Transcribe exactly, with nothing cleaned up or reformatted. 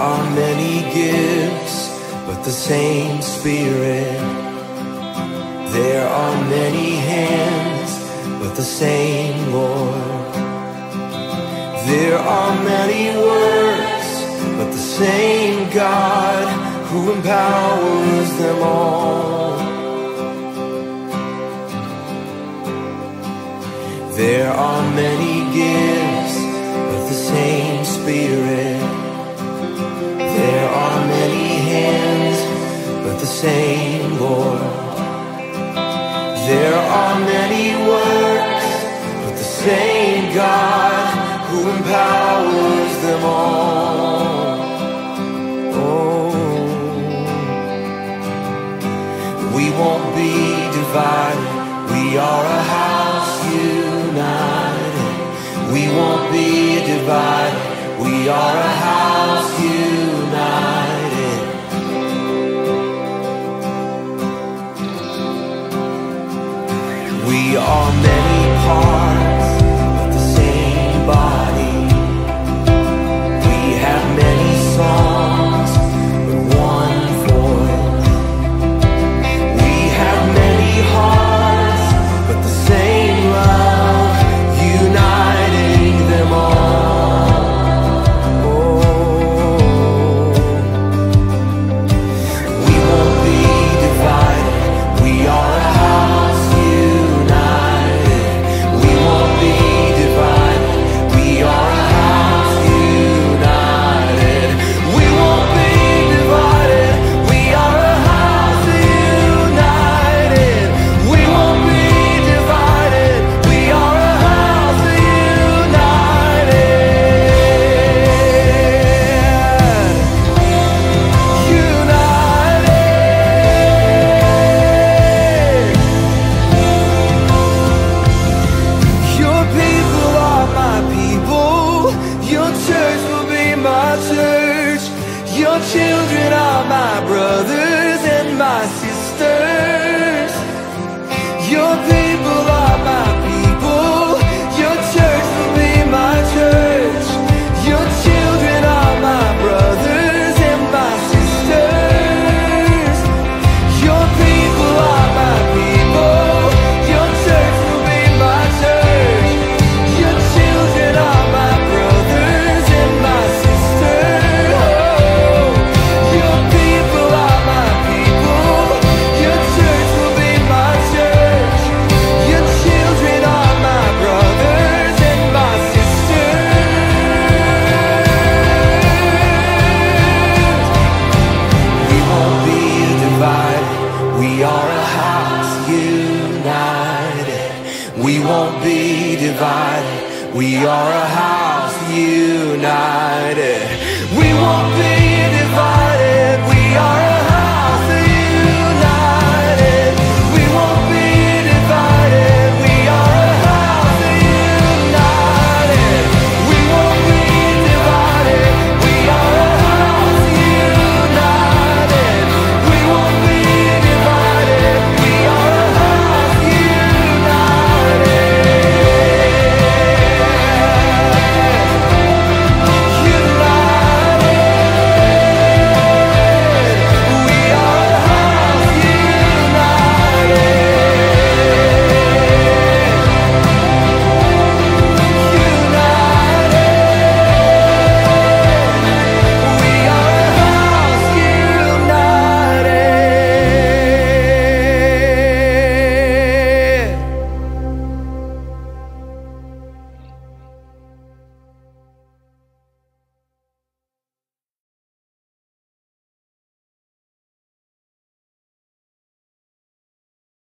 are many gifts, but the same Spirit. There are many hands, but the same Lord. There are many words, but the same God who empowers them all. There are many gifts, but the same Spirit. There are many hands, but the same Lord. There are many works, but the same God who empowers them all. Oh, we won't be divided. We are a house united. We won't be divided. We are a house united. We are many parts, but the same body. We have many songs, but one voice. We have many hearts, but the same love uniting them all. Oh, we won't be divided. We are a house united. We won't be divided. We are a house united. We won't be divided. We are a house united. We won't be divided. We are a house united. United. Your people are my people. Your church will be my church. Your children are my brothers and my sisters. Your people are my people. Your church will be my church. Your children are my brothers and my sisters. Your people are my people. Your church will be my church. Your children are my brothers and my sisters. Oh, your people are my people. Your church will be my church. Your children are my brothers and my sisters. We won't be divided. We are a house united. We won't be divided. We are a house united. We won't be